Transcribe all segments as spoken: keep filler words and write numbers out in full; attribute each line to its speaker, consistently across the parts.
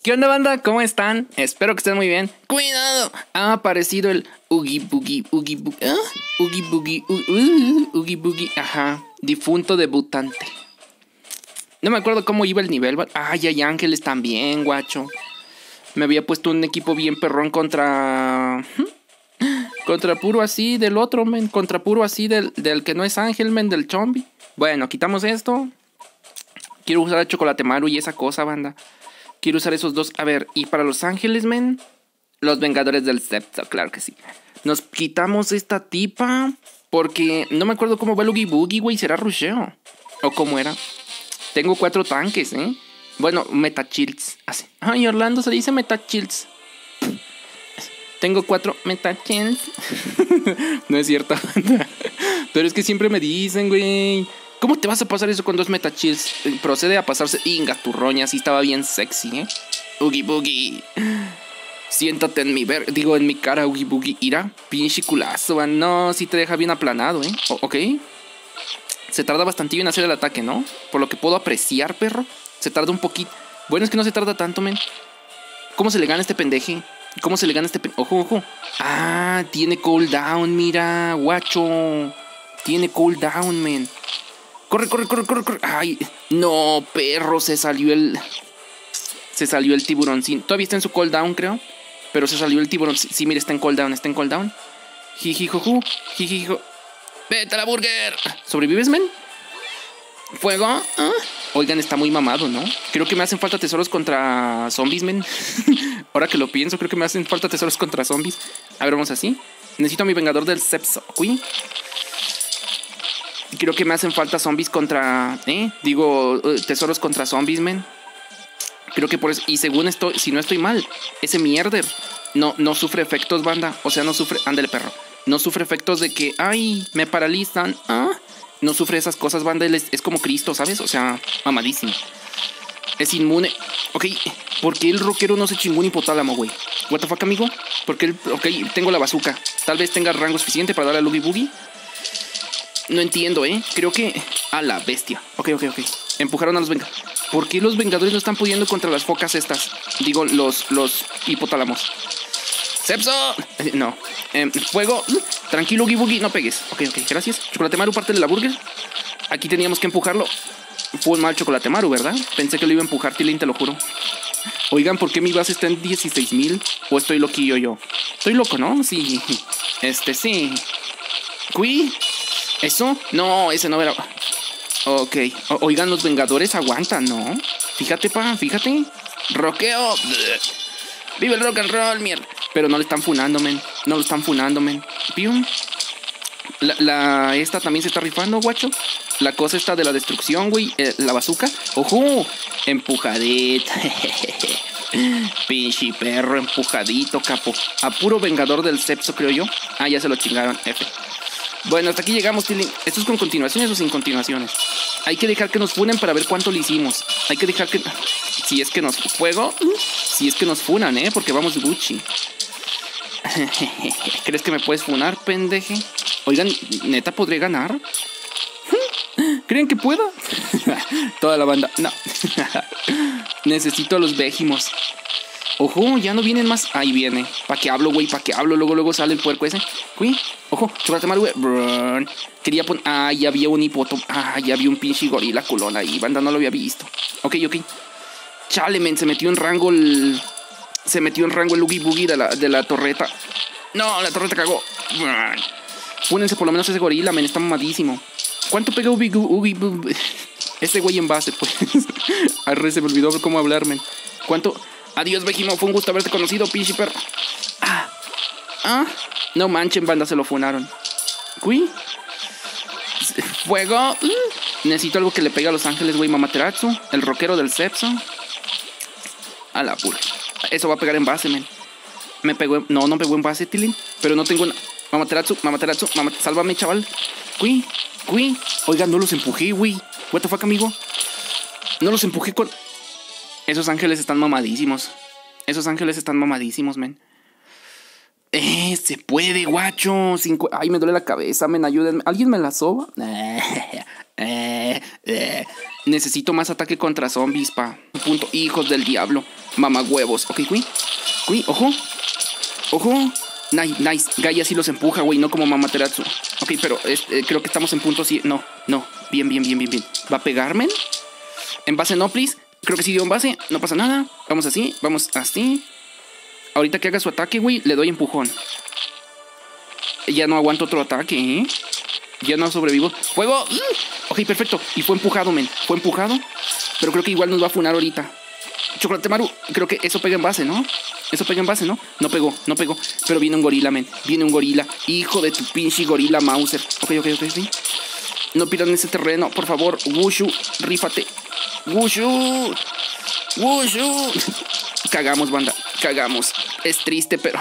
Speaker 1: ¿Qué onda, banda? ¿Cómo están? Espero que estén muy bien. ¡Cuidado! Ha aparecido el Oogie Boogie, Oogie Boogie, ¿ah? Oogie Boogie, uh, uh, Oogie Boogie, ajá, difunto debutante. No me acuerdo cómo iba el nivel. Ay, hay ángeles también, guacho. Me había puesto un equipo bien perrón contra... Contra puro así del otro, men. Contra puro así del, del que no es ángel, men, del zombie. Bueno, quitamos esto. Quiero usar el chocolate maru y esa cosa, banda. Quiero usar esos dos. A ver, y para los ángeles, men, los vengadores del septo, claro que sí. Nos quitamos esta tipa porque no me acuerdo cómo va el Oogie Boogie, güey. ¿Será rusheo? ¿O cómo era? Tengo cuatro tanques, ¿eh? Bueno, Metachills. Así. Ay, Orlando se dice Metachills. Tengo cuatro Metachills. No es cierto. Pero es que siempre me dicen, güey, ¿cómo te vas a pasar eso con dos Metachills? Procede a pasarse. Inga, turroña, así estaba bien sexy, ¿eh? Oogie Boogie. Siéntate en mi ver... Digo, en mi cara, Oogie Boogie. Ira, pinche culazo, man. No, sí te deja bien aplanado, ¿eh? O ok. Se tarda bastantillo en hacer el ataque, ¿no? Por lo que puedo apreciar, perro. Se tarda un poquito. Bueno, es que no se tarda tanto, men. ¿Cómo se le gana a este pendeje? ¿Cómo se le gana a este pendeje? Ojo, ojo. Ah, tiene cooldown, mira, guacho. Tiene cooldown, men. Corre, corre, corre, corre, corre. Ay, no, perro, se salió el... Se salió el tiburoncín. Todavía está en su cooldown, creo. Pero se salió el tiburón. Sí, sí, mira, está en cooldown, está en cooldown. Jijijoju, jijijo. ¡Vete a la burger! ¿Sobrevives, men? ¿Fuego? ¿Ah? Oigan, está muy mamado, ¿no? Creo que me hacen falta tesoros contra zombies, men. Ahora que lo pienso, creo que me hacen falta tesoros contra zombies. A ver, vamos así. Necesito a mi vengador del sepso. Uy. Creo que me hacen falta zombies contra... ¿Eh? Digo, tesoros contra zombies, men. Creo que por eso... Y según estoy... Si no estoy mal, ese mierder no, no sufre efectos, banda. O sea, no sufre... Ándale, perro. No sufre efectos de que... ¡Ay! Me paralizan. ¿Ah? No sufre esas cosas, banda. Él es, es como Cristo, ¿sabes? O sea, mamadísimo. Es inmune. Ok. ¿Por qué el rockero no se chingó un hipotálamo, güey? What the fuck, amigo? Porque el... Ok, tengo la bazooka. Tal vez tenga rango suficiente para darle al Oogie Boogie. No entiendo, ¿eh? Creo que... A la bestia. Ok, ok, ok. Empujaron a los vengadores. ¿Por qué los vengadores no están pudiendo contra las focas estas? Digo, los, los hipotálamos. ¡Sepso! No. Eh, fuego. Tranquilo, Oogie Boogie. No pegues. Ok, ok. Gracias. Chocolate Maru, parte de la burger. Aquí teníamos que empujarlo. Fue un mal Chocolate Maru, ¿verdad? Pensé que lo iba a empujar, Tilín, te lo juro. Oigan, ¿por qué mi base está en dieciséis mil? ¿O estoy loquillo yo? Estoy loco, ¿no? Sí. Este, sí. ¿Cui? ¿Eso? No, ese no era... Ok. O oigan, los vengadores aguantan, ¿no? Fíjate, pa, fíjate. Roqueo. Vive el rock and roll, mierda. Pero no le están funando, men. No lo están funando, men. Pium. La, la... Esta también se está rifando, guacho. La cosa esta de la destrucción, güey. Eh, la bazooka. ¡Ojo! Empujadita. Pinche perro, empujadito, capo. A puro vengador del sepso, creo yo. Ah, ya se lo chingaron. F. Bueno, hasta aquí llegamos, Tilly. ¿Esto es con continuaciones o sin continuaciones? Hay que dejar que nos funen para ver cuánto le hicimos. Hay que dejar que... Si es que nos... ¿Fuego? Si es que nos funan, ¿eh? Porque vamos Gucci. ¿Crees que me puedes funar, pendeje? Oigan, ¿neta podré ganar? ¿Creen que pueda? Toda la banda... No. Necesito a los Vejimos. Ojo, ya no vienen más. Ahí viene. ¿Para qué hablo, güey? ¿Para qué hablo? Luego, luego sale el puerco ese. Uy, ojo, chocolate mal, güey. Brrr. Quería poner... Ah, ya había un hipoto. Ah, ya había un pinche gorila culón ahí. Banda, no lo había visto. Ok, ok. Chale, men, se metió en rango el... Se metió en rango el Oogie Boogie de la, de la torreta. No, la torreta cagó. Brrr. Fúnense por lo menos ese gorila, men. Está mamadísimo. ¿Cuánto pega Oogie Boogie? Ese güey en base, pues. Arre, se me olvidó cómo hablar, men. ¿Cuánto...? Adiós, Vejimo, fue un gusto haberte conocido, pinche perro. Ah, ah, no manchen, banda, se lo funaron. Uy. Fuego. Uh. Necesito algo que le pegue a los ángeles, güey. Mamateratsu, el rockero del sepso. A la pura. Eso va a pegar en base, men. Me pegó, en... no, no pegó en base, Tilín. Pero no tengo una... Mamateratsu, Mamateratsu, Mamat... Sálvame, chaval. Uy, uy. Oiga, no los empujé, güey. What the fuck, amigo. No los empujé con... Esos ángeles están mamadísimos. Esos ángeles están mamadísimos, men. Eh, se puede, guacho. Cinco... Ay, me duele la cabeza, men. Ayúdenme. ¿Alguien me la soba? Eh, Eh, eh. Necesito más ataque contra zombies, pa. Punto. Hijos del diablo. Mamahuevos. Ok, güey. Güey, ojo. Ojo. Nice, nice. Gaia sí los empuja, güey, no como Mamateratsu. Ok, pero es, eh, creo que estamos en punto sí. No, no. Bien, bien, bien, bien, bien. ¿Va a pegarme? En base no, please. Creo que sí dio en base. No pasa nada. Vamos así. Vamos así. Ahorita que haga su ataque, güey, le doy empujón. Ya no aguanto otro ataque, ¿eh? Ya no sobrevivo. ¡Fuego! Ok, perfecto. Y fue empujado, men. Fue empujado. Pero creo que igual nos va a funar ahorita. Chocolate Maru. Creo que eso pega en base, ¿no? Eso pega en base, ¿no? No pegó, no pegó. Pero viene un gorila, men. Viene un gorila. Hijo de tu pinche gorila Mauser. Ok, ok, ok, ok. No pidan ese terreno, por favor. Wushu, rífate. Wushu. Wushu. Cagamos, banda. Cagamos. Es triste, pero...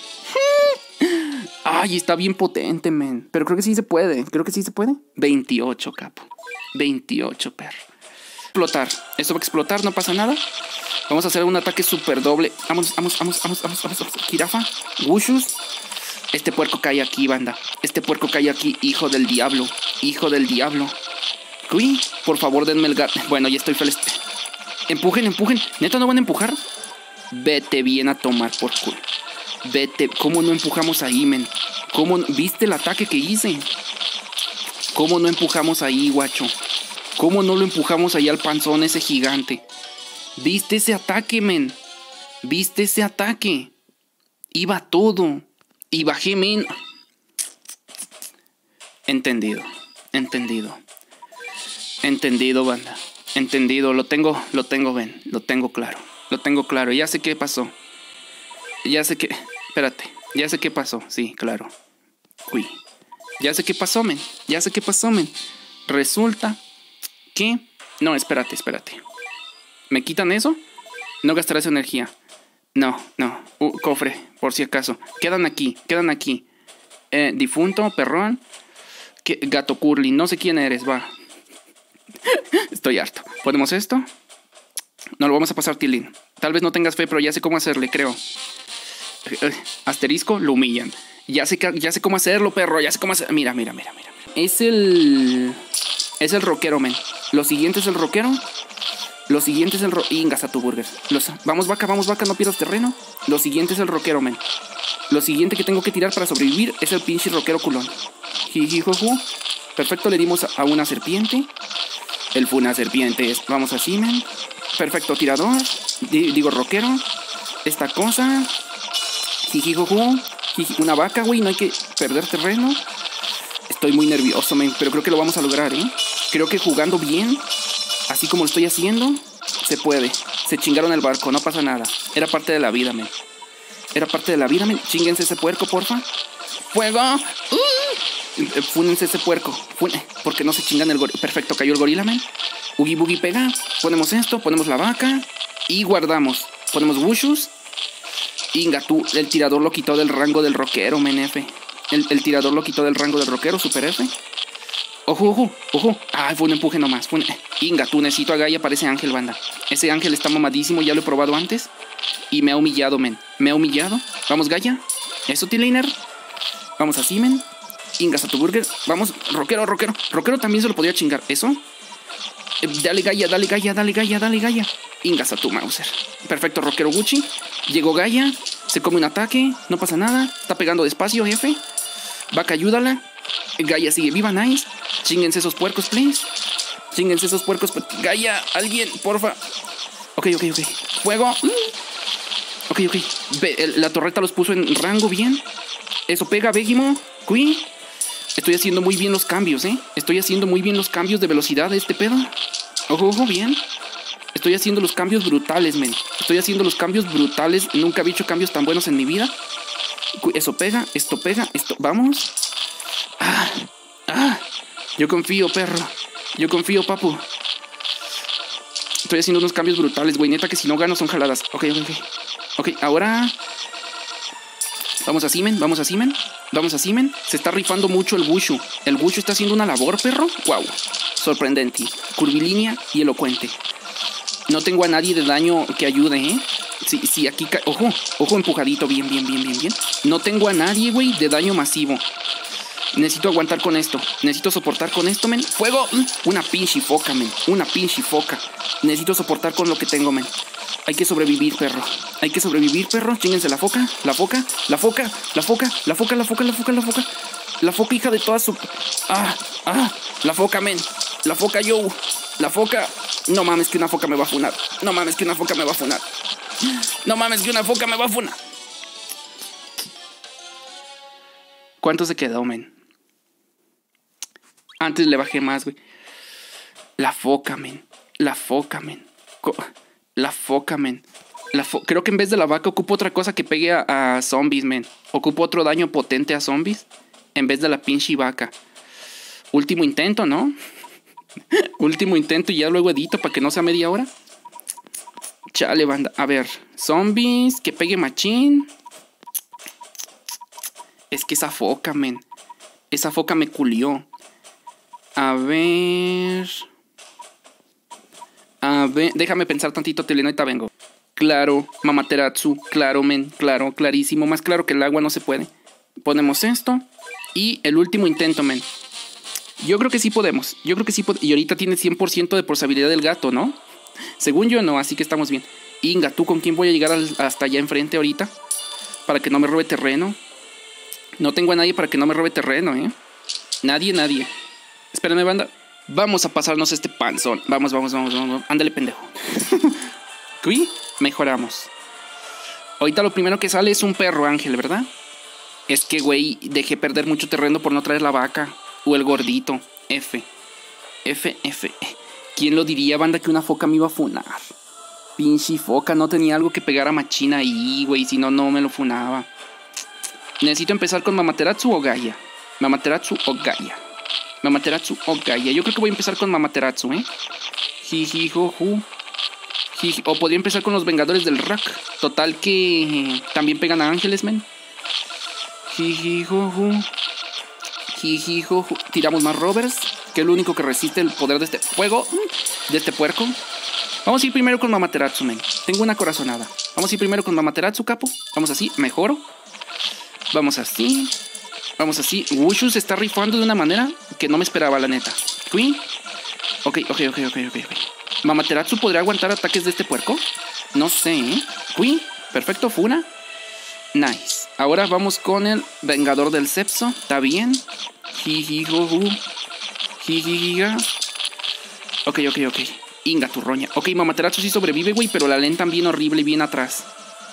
Speaker 1: Ay, está bien potente, men. Pero creo que sí se puede. Creo que sí se puede. veintiocho, capo. veintiocho, perro. Explotar. Esto va a explotar, no pasa nada. Vamos a hacer un ataque súper doble. Vamos, vamos, vamos, vamos, vamos, vamos, vamos. Jirafa. Wushus. Este puerco cae aquí, banda. Este puerco cae aquí, hijo del diablo. Hijo del diablo. Uy, por favor, denme el gato. Bueno, ya estoy feliz. Empujen, empujen. ¿Neta no van a empujar? Vete bien a tomar por culo. Vete. ¿Cómo no empujamos ahí, men? ¿Cómo no? ¿Viste el ataque que hice? ¿Cómo no empujamos ahí, guacho? ¿Cómo no lo empujamos ahí al panzón ese gigante? ¿Viste ese ataque, men? ¿Viste ese ataque? Iba todo. Y bajé, men. Entendido. Entendido. Entendido, banda. Entendido. Lo tengo, lo tengo, ven. Lo tengo claro. Lo tengo claro. Ya sé qué pasó. Ya sé qué... Espérate. Ya sé qué pasó. Sí, claro. Uy. Ya sé qué pasó, men. Ya sé qué pasó, men. Resulta que... No, espérate, espérate. ¿Me quitan eso? No gastaré esa energía. No, no. Uh, cofre, por si acaso. Quedan aquí, quedan aquí. Eh, difunto, perrón. ¿Qué? Gato Curly. No sé quién eres, va. Estoy harto. ¿Ponemos esto? No lo vamos a pasar, Tilín. Tal vez no tengas fe, pero ya sé cómo hacerle, creo. Asterisco, lo humillan. Ya sé, ya sé cómo hacerlo, perro. Ya sé cómo hacerlo. Mira, mira, mira, mira. Es el... Es el rockero, men. Lo siguiente es el rockero. Lo siguiente es el ro... Ingas a tu burger. Los... Vamos, vaca, vamos, vaca, no pierdas terreno. Lo siguiente es el rockero, men. Lo siguiente que tengo que tirar para sobrevivir es el pinche rockero culón. Jijijoju. Perfecto, le dimos a una serpiente. Él fue una serpiente. Vamos así, men. Perfecto, tirador. D digo, rockero. Esta cosa. Jijijoju. Jiji... Una vaca, güey. No hay que perder terreno. Estoy muy nervioso, men. Pero creo que lo vamos a lograr, ¿eh? Creo que jugando bien, así como lo estoy haciendo, se puede. Se chingaron el barco, no pasa nada. Era parte de la vida, men. Era parte de la vida, men. Chinguense ese puerco, porfa. ¡Fuego! Uh. Fúnense ese puerco. Fune. Porque no se chingan el gorila. Perfecto, cayó el gorila, men. Ugi Bugi pega. Ponemos esto, ponemos la vaca. Y guardamos. Ponemos Wushus. Inga, tú, el tirador lo quitó del rango del rockero, men, F. El, el tirador lo quitó del rango del rockero, super F. Ojo, ojo, ojo. Ay, fue un empuje nomás. Fue un... Inga, tú necesito a Gaia para ese ángel, banda. Ese ángel está mamadísimo, ya lo he probado antes. Y me ha humillado, men. Me ha humillado. Vamos, Gaia. Eso, T-Laner. Vamos así, men. Ingas a tu burger. Vamos, rockero, rockero. Rockero también se lo podía chingar. ¿Eso? Eh, dale, Gaia, dale, Gaia, dale, Gaia, dale, Gaia. Ingas a tu Mauser. Perfecto, rockero Gucci. Llegó Gaia. Se come un ataque. No pasa nada. Está pegando despacio, jefe. Vaca, ayúdala. Gaia sigue viva, nice. Chinguense esos puercos, please. Chinguense esos puercos. Gaia, alguien, porfa. Ok, ok, ok. Fuego. Ok, ok. Ve, el, la torreta los puso en rango bien. Eso pega, Vegimo. Cui. Estoy haciendo muy bien los cambios, ¿eh? Estoy haciendo muy bien los cambios de velocidad de este pedo. Ojo, ojo, bien. Estoy haciendo los cambios brutales, men. Estoy haciendo los cambios brutales. Nunca había hecho cambios tan buenos en mi vida. Eso pega, esto pega, esto... Vamos. Ah, ah. Yo confío, perro. Yo confío, papu. Estoy haciendo unos cambios brutales, güey. Neta que si no gano son jaladas. Ok, ok, ok. Ok, ahora... Vamos a Simen, vamos a Simen. Vamos a Simen. Se está rifando mucho el Wushu. El Wushu está haciendo una labor, perro. Wow. Sorprendente. Curvilínea y elocuente. No tengo a nadie de daño que ayude, ¿eh? Sí, sí, aquí... Ojo, ojo, empujadito. Bien, bien, bien, bien, bien. No tengo a nadie, güey, de daño masivo. Necesito aguantar con esto. Necesito soportar con esto, men. ¡Fuego! Una pinche foca, men. Una pinche foca. Necesito soportar con lo que tengo, men. Hay que sobrevivir, perro. Hay que sobrevivir, perro. Chinguense la foca. La foca. La foca. La foca. La foca. La foca. La foca. La foca. La foca, hija de todas su... ¡Ah! ¡Ah! La foca, men. La foca, yo. La foca. No mames que una foca me va a funar. No mames que una foca me va a funar. No mames que una foca me va a funar. ¿Cuánto se quedó, men? Antes le bajé más, güey. La foca, men. La foca, men. La foca, men. La fo Creo que en vez de la vaca ocupo otra cosa que pegue a, a zombies, men. Ocupo otro daño potente a zombies en vez de la pinche vaca. Último intento, ¿no? Último intento y ya luego edito para que no sea media hora. Chale, banda. A ver. Zombies. Que pegue machín. Es que esa foca, men. Esa foca me culió. A ver. A ver. Déjame pensar tantito, Teleno. Ahorita vengo. Claro, Mamateratsu. Claro, men. Claro, clarísimo. Más claro que el agua no se puede. Ponemos esto. Y el último intento, men. Yo creo que sí podemos. Yo creo que sí podemos. Y ahorita tiene cien por ciento de posibilidad del gato, ¿no? Según yo no, así que estamos bien. Inga, ¿tú con quién voy a llegar al, hasta allá enfrente ahorita? Para que no me robe terreno. No tengo a nadie para que no me robe terreno, ¿eh? Nadie, nadie. Espérenme, banda. Vamos a pasarnos este panzón. Vamos, vamos, vamos, vamos. Ándale, pendejo. ¿Cuí? Mejoramos. Ahorita lo primero que sale es un perro ángel, ¿verdad? Es que, güey, dejé perder mucho terreno por no traer la vaca. O el gordito. F. F, F. ¿Quién lo diría, banda, que una foca me iba a funar? Pinche foca, no tenía algo que pegar a machina ahí, güey. Si no, no me lo funaba. Necesito empezar con Mamateratsu o Gaia. Mamateratsu o Gaia. Mamateratsu o Gaia. Yo creo que voy a empezar con Mamateratsu, ¿eh? Jijijoju. Jiji. O podría empezar con los Vengadores del Rock. Total que también pegan a ángeles, men. Jijijoju. Jijijoju. Tiramos más rovers, que es lo único que resiste el poder de este fuego. De este puerco. Vamos a ir primero con Mamateratsu, men. Tengo una corazonada. Vamos a ir primero con Mamateratsu, capo. Vamos así, mejoro. Vamos así. Vamos así. Wushu se está rifando de una manera que no me esperaba, la neta. ¿Queen? Ok, ok, ok, ok, ok. ¿Mamateratsu podría aguantar ataques de este puerco? No sé, ¿eh? ¿Queen? Perfecto, Funa. Nice. Ahora vamos con el Vengador del Cepso. ¿Está bien? Jijijoju. Jijijiga. Ok, ok, ok. Inga, tu roña. Ok, Mamateratsu sí sobrevive, güey, pero la lentan bien horrible y bien atrás.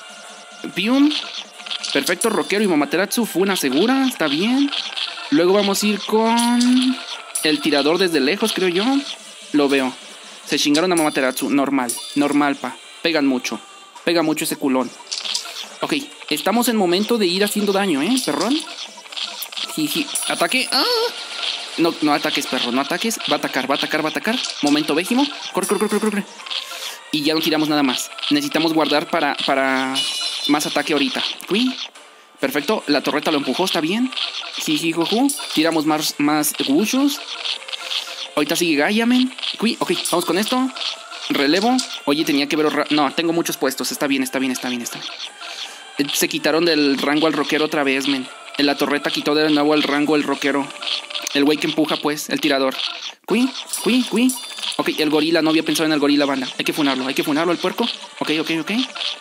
Speaker 1: Pium. Perfecto, rockero y Mamateratsu. Funa segura, está bien. Luego vamos a ir con el tirador desde lejos, creo yo. Lo veo. Se chingaron a Mamateratsu. Normal, normal, pa. Pegan mucho. Pega mucho ese culón. Ok, estamos en momento de ir haciendo daño, ¿eh, perrón? Jiji. Ataque. ¡Ah! No, no ataques, perro, no ataques. Va a atacar, va a atacar, va a atacar. Momento Végimo. Corre, corre, corre, corre, corre. Y ya no tiramos nada más. Necesitamos guardar para, para más ataque ahorita. Uy. Perfecto, la torreta lo empujó, está bien. Jijijoju. Tiramos más, más Wushus. Ahorita sigue Gaia, men. Uy, ok, vamos con esto. Relevo. Oye, tenía que ver... No, tengo muchos puestos. Está bien, está bien, está bien, está bien. Se quitaron del rango al rockero otra vez, men. En la torreta quitó de nuevo el rango el rockero. El güey que empuja, pues, el tirador. Cui, cui, cui. Ok, el gorila, no había pensado en el gorila, banda. Hay que funarlo, hay que funarlo, el puerco. Ok, ok, ok.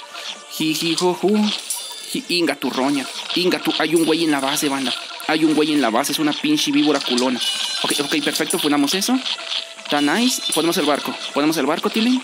Speaker 1: Jijijoju. Inga, tu roña. Inga, tu... Hay un güey en la base, banda. Hay un güey en la base, es una pinche víbora culona. Ok, ok, perfecto, funamos eso. Está nice. Ponemos el barco. Ponemos el barco, Tilly.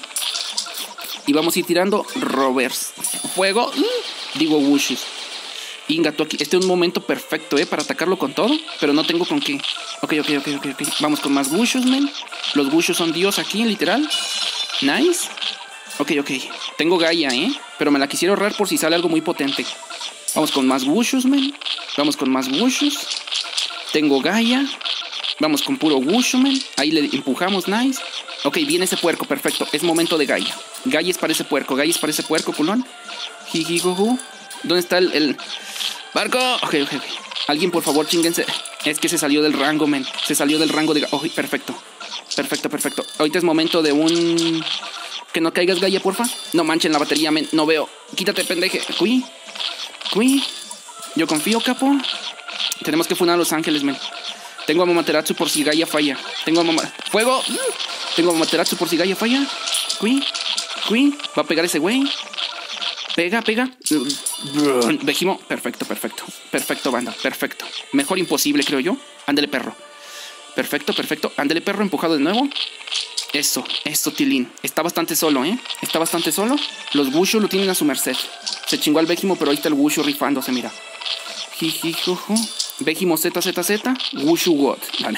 Speaker 1: Y vamos a ir tirando rovers. Fuego. Digo, Wushus. Inga, tú aquí. Este es un momento perfecto, ¿eh? Para atacarlo con todo. Pero no tengo con qué. Ok, ok, ok, ok, ok. Vamos con más Wushus, men. Los Wushus son Dios aquí, literal. Nice. Ok, ok. Tengo Gaia, ¿eh? Pero me la quisiera ahorrar por si sale algo muy potente. Vamos con más Wushus, men. Vamos con más Wushus. Tengo Gaia. Vamos con puro Wushu, men. Ahí le empujamos, nice. Ok, viene ese puerco, perfecto. Es momento de Gaia. Gaia es para ese puerco. Gaia es para ese puerco, culón. Jijigoju. ¿Dónde está el, el barco? Ok, ok, ok. Alguien, por favor, chinguense. Es que se salió del rango, men. Se salió del rango de... Oh, perfecto. Perfecto, perfecto. Ahorita es momento de un... Que no caigas, Gaia, porfa. No manchen la batería, men. No veo. Quítate, pendeje. Cui. Cui. Yo confío, capo. Tenemos que funar a Los Ángeles, men. Tengo a Momoteratsu por si Gaia falla. Tengo a Mama... ¡Fuego! Tengo a Momoteratsu por si Gaia falla. Qui, Qui, va a pegar ese güey. Pega, pega. Vejimo, perfecto, perfecto. Perfecto, banda, perfecto. Mejor imposible, creo yo. Ándale, perro. Perfecto, perfecto. Ándale, perro, empujado de nuevo. Eso, eso, Tilín. Está bastante solo, ¿eh? Está bastante solo. Los Wushu lo tienen a su merced. Se chingó al Vejimo, pero ahí está el Wushu rifándose, mira. Jijijuju. Vejimo Z, Z, Z. Wushu God. Vale.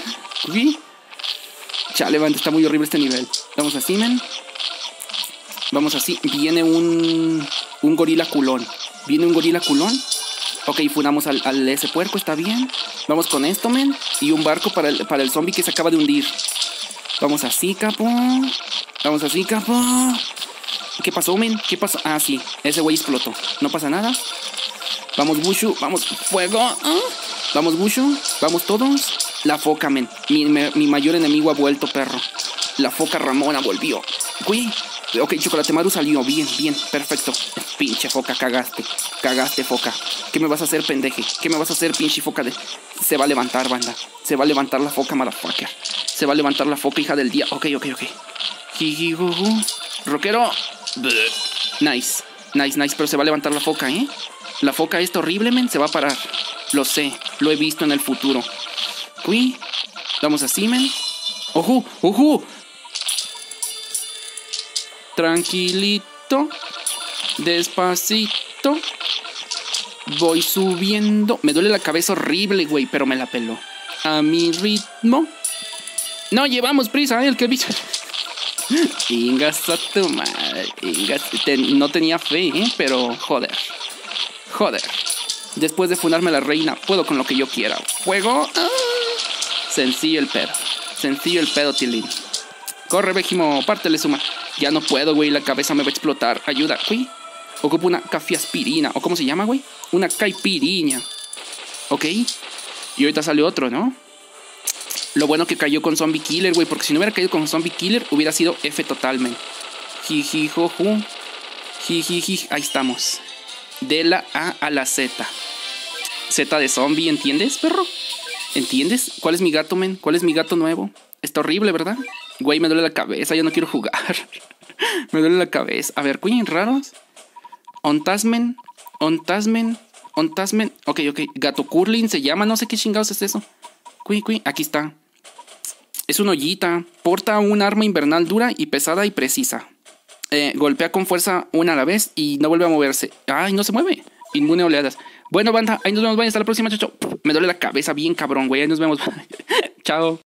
Speaker 1: Chale, banda, está muy horrible este nivel. Vamos así, men. Vamos así. Viene un... Un gorila culón. Viene un gorila culón. Ok, funamos al, al ese puerco, está bien. Vamos con esto, men. Y un barco para el, para el zombie que se acaba de hundir. Vamos así, capo. Vamos así, capo. ¿Qué pasó, men? ¿Qué pasó? Ah, sí, ese güey explotó. No pasa nada. Vamos, Wushu. Vamos, fuego. ¿Ah? Vamos, Wushu. Vamos todos. La foca, men. Mi, mi, mi mayor enemigo ha vuelto, perro. La foca Ramona volvió. Uy. Ok, Chocolatemaru salió. Bien, bien, perfecto. Pinche foca, cagaste. Cagaste, foca. ¿Qué me vas a hacer, pendeje? ¿Qué me vas a hacer, pinche foca? De... Se va a levantar, banda. Se va a levantar la foca, motherfucker. Se va a levantar la foca, hija del día. Ok, ok, ok. Jijigugu. Rockero. Nice. Nice, nice. Pero se va a levantar la foca, ¿eh? La foca esta horrible, men. Se va a parar. Lo sé. Lo he visto en el futuro. Uy. Vamos así, men. ¡Ojo! ¡Ojo! Tranquilito. Despacito. Voy subiendo. Me duele la cabeza horrible, güey, pero me la peló. A mi ritmo. No llevamos prisa, ¿eh? El que viste. Ingas a tu madre. Ingas. Ten... No tenía fe, ¿eh? Pero joder. Joder. Después de fundarme la reina, puedo con lo que yo quiera. Fuego. Ah. Sencillo el pedo. Sencillo el pedo, Tilín. Corre, Vejimo. Pártele suma. Ya no puedo, güey. La cabeza me va a explotar. Ayuda, güey. Ocupo una cafiaspirina. ¿O cómo se llama, güey? Una caipiriña. Ok. Y ahorita sale otro, ¿no? Lo bueno que cayó con Zombie Killer, güey. Porque si no hubiera caído con Zombie Killer, hubiera sido F totalmente. Jijijoju. Jijiji. Ahí estamos. De la A a la Z. Z de zombie, ¿entiendes, perro? ¿Entiendes? ¿Cuál es mi gato, men? ¿Cuál es mi gato nuevo? Está horrible, ¿verdad? Güey, me duele la cabeza. Ya no quiero jugar. Me duele la cabeza. A ver, cuyen raros. Ontasmen. Ontasmen. Ontasmen. Ok, ok. Gato Curling se llama. No sé qué chingados es eso. Cuy, cuy. Aquí está. Es una ollita. Porta un arma invernal dura y pesada y precisa. Eh, golpea con fuerza una a la vez y no vuelve a moverse. Ay, no se mueve. Inmune a oleadas. Bueno, banda, ahí nos vemos. Vayan hasta la próxima, chacho. Me duele la cabeza bien cabrón, güey. Ahí nos vemos. Chao.